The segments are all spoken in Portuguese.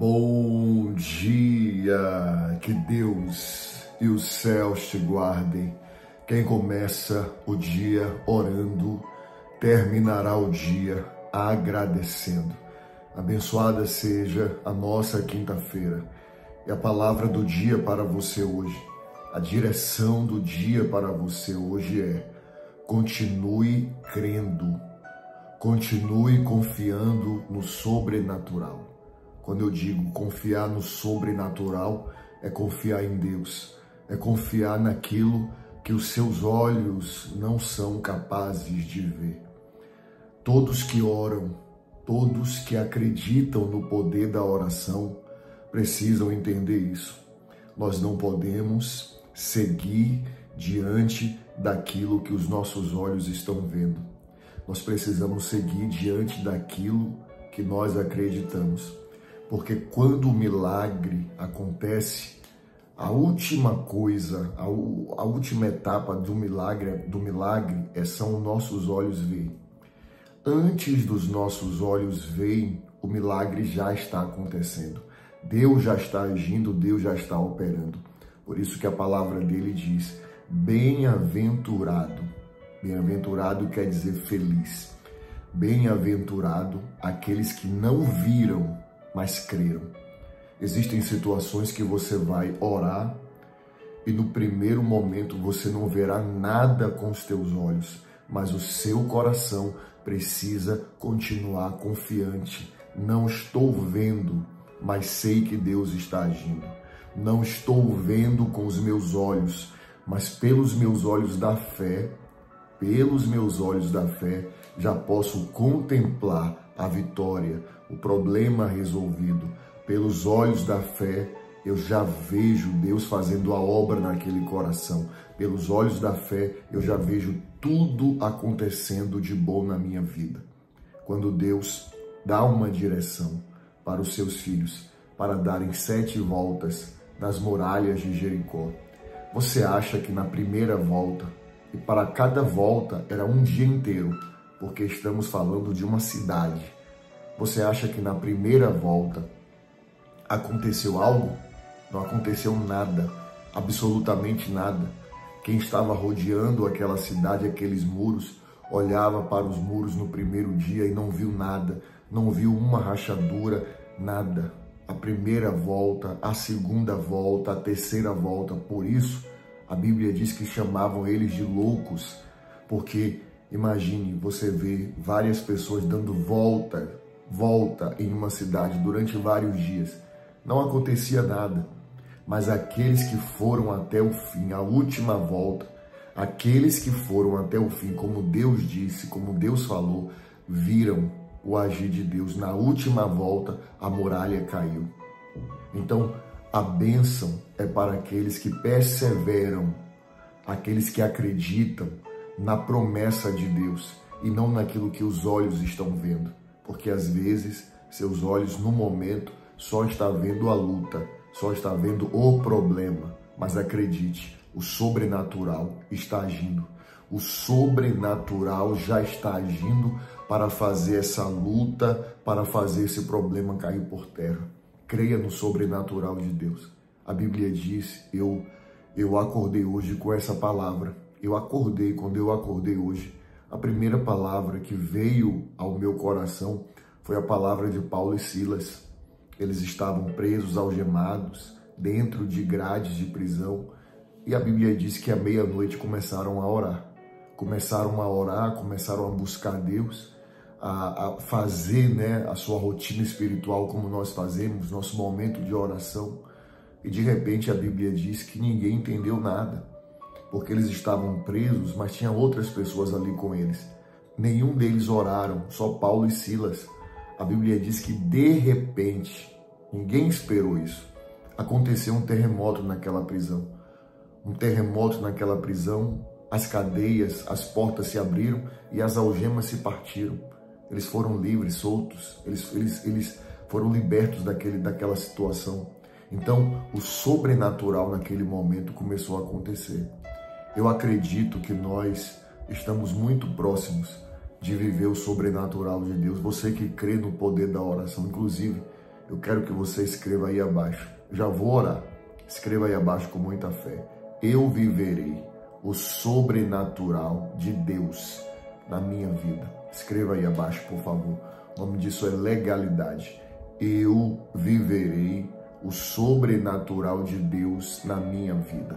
Bom dia, que Deus e os céus te guardem. Quem começa o dia orando, terminará o dia agradecendo. Abençoada seja a nossa quinta-feira. E a palavra do dia para você hoje, a direção do dia para você hoje é: continue crendo, continue confiando no sobrenatural. Quando eu digo confiar no sobrenatural, é confiar em Deus, é confiar naquilo que os seus olhos não são capazes de ver. Todos que oram, todos que acreditam no poder da oração, precisam entender isso. Nós não podemos seguir diante daquilo que os nossos olhos estão vendo. Nós precisamos seguir diante daquilo que nós acreditamos. Porque quando o milagre acontece, a última coisa, a última etapa do milagre são os nossos olhos verem. Antes dos nossos olhos verem, o milagre já está acontecendo. Deus já está agindo, Deus já está operando. Por isso que a palavra dele diz: bem-aventurado. Bem-aventurado quer dizer feliz. Bem-aventurado aqueles que não viram, mas creram. Existem situações que você vai orar e no primeiro momento você não verá nada com os teus olhos, mas o seu coração precisa continuar confiante. Não estou vendo, mas sei que Deus está agindo. Não estou vendo com os meus olhos, mas pelos meus olhos da fé, já posso contemplar a vitória, o problema resolvido. Pelos olhos da fé, eu já vejo Deus fazendo a obra naquele coração. Pelos olhos da fé, eu já vejo tudo acontecendo de bom na minha vida. Quando Deus dá uma direção para os seus filhos, para darem 7 voltas nas muralhas de Jericó, você acha que na primeira volta, e para cada volta era um dia inteiro, porque estamos falando de uma cidade, você acha que na primeira volta aconteceu algo? Não aconteceu nada, absolutamente nada. Quem estava rodeando aquela cidade, aqueles muros, olhava para os muros no primeiro dia e não viu nada, não viu uma rachadura, nada. A primeira volta, a segunda volta, a terceira volta. Por isso, a Bíblia diz que chamavam eles de loucos, porque imagine você ver várias pessoas dando volta em uma cidade durante vários dias. Não acontecia nada, mas aqueles que foram até o fim, a última volta, aqueles que foram até o fim, como Deus disse, como Deus falou, viram o agir de Deus. Na última volta, a muralha caiu. Então, a bênção é para aqueles que perseveram, aqueles que acreditam na promessa de Deus e não naquilo que os olhos estão vendo. Porque às vezes seus olhos no momento só estão vendo a luta, só está vendo o problema. Mas acredite, o sobrenatural está agindo. O sobrenatural já está agindo para fazer essa luta, para fazer esse problema cair por terra. Creia no sobrenatural de Deus. A Bíblia diz, eu acordei hoje com essa palavra. Quando eu acordei hoje, a primeira palavra que veio ao meu coração foi a palavra de Paulo e Silas. Eles estavam presos, algemados, dentro de grades de prisão. E a Bíblia diz que à meia-noite começaram a orar. Começaram a buscar Deus, a fazer, a sua rotina espiritual como nós fazemos, nosso momento de oração. E de repente a Bíblia diz que ninguém entendeu nada, porque eles estavam presos, mas tinha outras pessoas ali com eles. Nenhum deles oraram, só Paulo e Silas. A Bíblia diz que de repente, ninguém esperou isso, aconteceu um terremoto naquela prisão. Um terremoto naquela prisão, as cadeias, as portas se abriram e as algemas se partiram. Eles foram livres, soltos, eles foram libertos daquela situação. Então, o sobrenatural naquele momento começou a acontecer. Eu acredito que nós estamos muito próximos de viver o sobrenatural de Deus. Você que crê no poder da oração, inclusive, eu quero que você escreva aí abaixo. Já vou orar. Escreva aí abaixo com muita fé. Eu viverei o sobrenatural de Deus na minha vida. Escreva aí abaixo, por favor. O nome disso é legalidade. Eu viverei o sobrenatural de Deus na minha vida.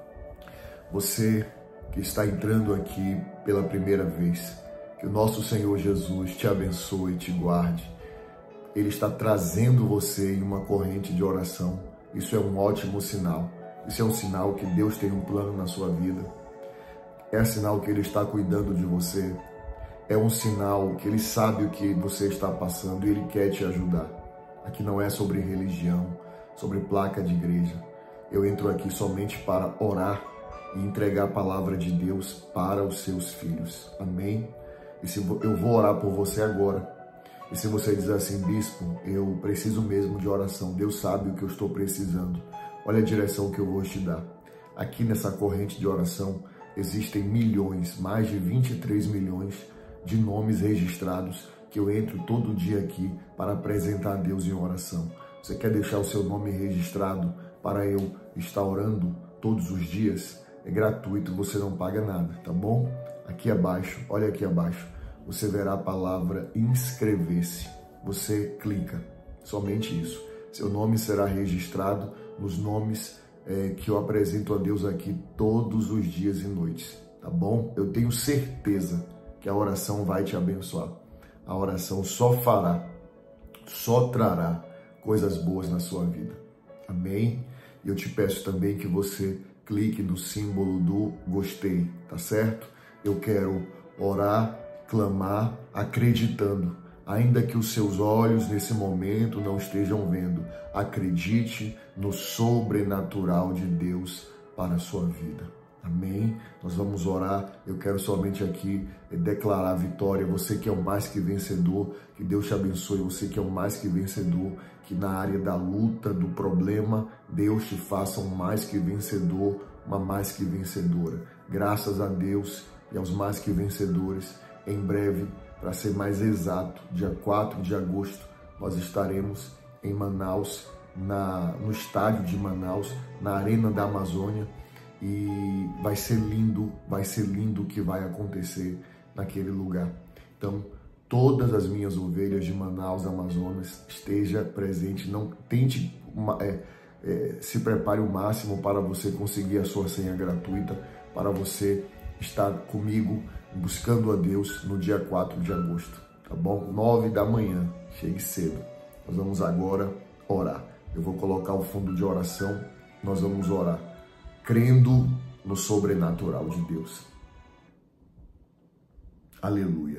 Você que está entrando aqui pela primeira vez, que o nosso Senhor Jesus te abençoe e te guarde. Ele está trazendo você em uma corrente de oração. Isso é um ótimo sinal. Isso é um sinal que Deus tem um plano na sua vida. É sinal que Ele está cuidando de você. É um sinal que Ele sabe o que você está passando e Ele quer te ajudar. Aqui não é sobre religião, sobre placa de igreja. Eu entro aqui somente para orar e entregar a palavra de Deus para os seus filhos. Amém? Eu vou orar por você agora. E se você diz assim, bispo, eu preciso mesmo de oração. Deus sabe o que eu estou precisando. Olha a direção que eu vou te dar. Aqui nessa corrente de oração existem milhões, mais de 23 milhões de nomes registrados que eu entro todo dia aqui para apresentar a Deus em oração. Você quer deixar o seu nome registrado para eu estar orando todos os dias? É gratuito, você não paga nada, tá bom? Aqui abaixo, olha aqui abaixo, você verá a palavra inscrever-se. Você clica, somente isso. Seu nome será registrado nos nomes que eu apresento a Deus aqui todos os dias e noites, tá bom? Eu tenho certeza que a oração vai te abençoar. A oração só trará coisas boas na sua vida. Amém? E eu te peço também que você clique no símbolo do gostei, tá certo? Eu quero orar, clamar, acreditando. Ainda que os seus olhos nesse momento não estejam vendo, acredite no sobrenatural de Deus para a sua vida. Amém? Nós vamos orar. Eu quero somente aqui declarar a vitória. Você que é o mais que vencedor, que Deus te abençoe. Você que é o mais que vencedor, que na área da luta, do problema, Deus te faça um mais que vencedor, uma mais que vencedora. Graças a Deus e aos mais que vencedores, em breve, para ser mais exato, dia 4 de agosto, nós estaremos em Manaus, no estádio de Manaus, na Arena da Amazônia, e vai ser lindo o que vai acontecer naquele lugar. Então, todas as minhas ovelhas de Manaus, Amazonas, esteja presente, não tente, se prepare o máximo para você conseguir a sua senha gratuita, para você estar comigo buscando a Deus no dia 4 de agosto, tá bom? 9 da manhã, chegue cedo. Nós vamos agora orar. Eu vou colocar o fundo de oração, nós vamos orar, crendo no sobrenatural de Deus. Aleluia.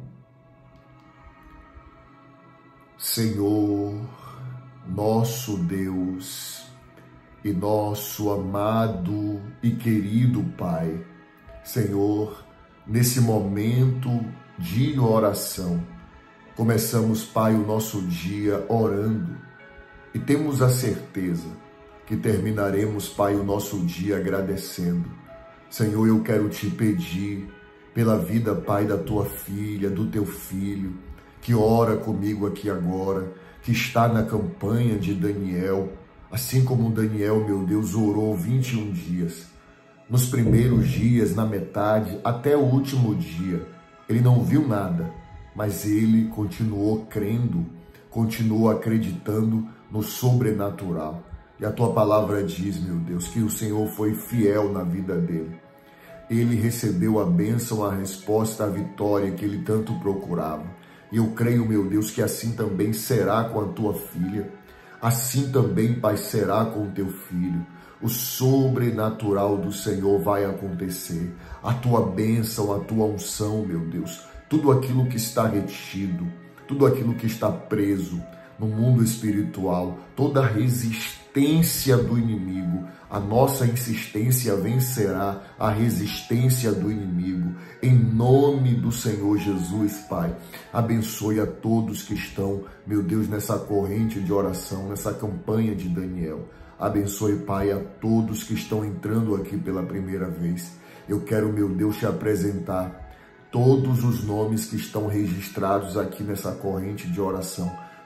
Senhor, nosso Deus e nosso amado e querido Pai, Senhor, nesse momento de oração, começamos, Pai, o nosso dia orando e temos a certeza que terminaremos, Pai, o nosso dia agradecendo. Senhor, eu quero te pedir pela vida, Pai, da tua filha, do teu filho, que ora comigo aqui agora, que está na campanha de Daniel, assim como Daniel, meu Deus, orou 21 dias. Nos primeiros dias, na metade, até o último dia, ele não viu nada, mas ele continuou crendo, continuou acreditando no sobrenatural. E a tua palavra diz, meu Deus, que o Senhor foi fiel na vida dele. Ele recebeu a bênção, a resposta, a vitória que ele tanto procurava. E eu creio, meu Deus, que assim também será com a tua filha. Assim também, Pai, será com o teu filho. O sobrenatural do Senhor vai acontecer. A tua bênção, a tua unção, meu Deus. Tudo aquilo que está retido, tudo aquilo que está preso no mundo espiritual, toda resistência do inimigo, a nossa insistência vencerá a resistência do inimigo. Em nome do Senhor Jesus, Pai, abençoe a todos que estão, meu Deus, nessa corrente de oração, nessa campanha de Daniel. Abençoe, Pai, a todos que estão entrando aqui pela primeira vez. Eu quero, meu Deus, te apresentar todos os nomes que estão registrados aqui nessa corrente de oração.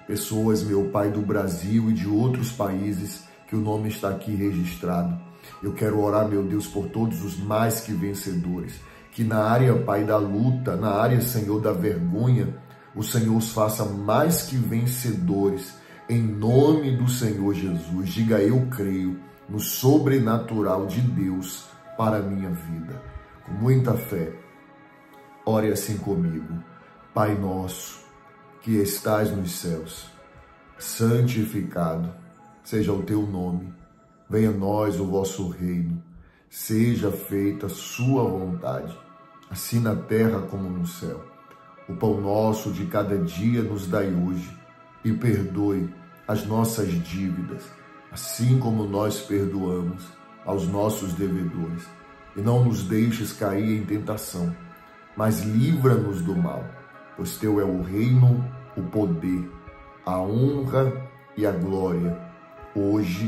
pessoas, meu Pai, do Brasil e de outros países, que o nome está aqui registrado. Eu quero orar, meu Deus, por todos os mais que vencedores, que na área, Pai, da luta, na área, Senhor, da vergonha, o Senhor os faça mais que vencedores, em nome do Senhor Jesus. Diga: eu creio no sobrenatural de Deus para a minha vida. Com muita fé, ore assim comigo. Pai nosso, que estás nos céus, santificado seja o teu nome. Venha a nós o vosso reino. Seja feita a sua vontade, assim na terra como no céu. O pão nosso de cada dia nos dai hoje, e perdoe as nossas dívidas, assim como nós perdoamos aos nossos devedores. E não nos deixes cair em tentação, mas livra-nos do mal, pois teu é o reino, o poder, a honra e a glória, hoje,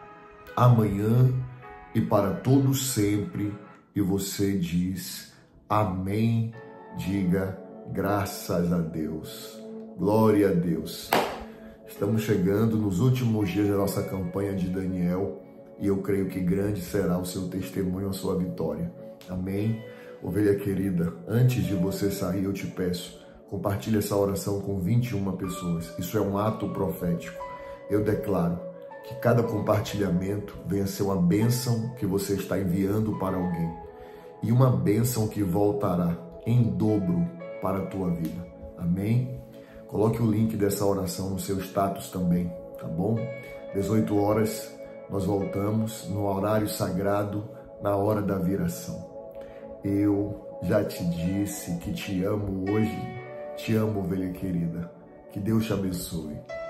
amanhã e para todo sempre. E você diz amém. Diga graças a Deus. Glória a Deus. Estamos chegando nos últimos dias da nossa campanha de Daniel e eu creio que grande será o seu testemunho, a sua vitória. Amém? Ovelha querida, antes de você sair, eu te peço, compartilhe essa oração com 21 pessoas. Isso é um ato profético. Eu declaro que cada compartilhamento venha ser uma bênção que você está enviando para alguém e uma bênção que voltará em dobro para a tua vida. Amém? Coloque o link dessa oração no seu status também, tá bom? 18 horas, nós voltamos no horário sagrado, na hora da viração. Eu já te disse que te amo hoje. Te amo, ovelha querida. Que Deus te abençoe.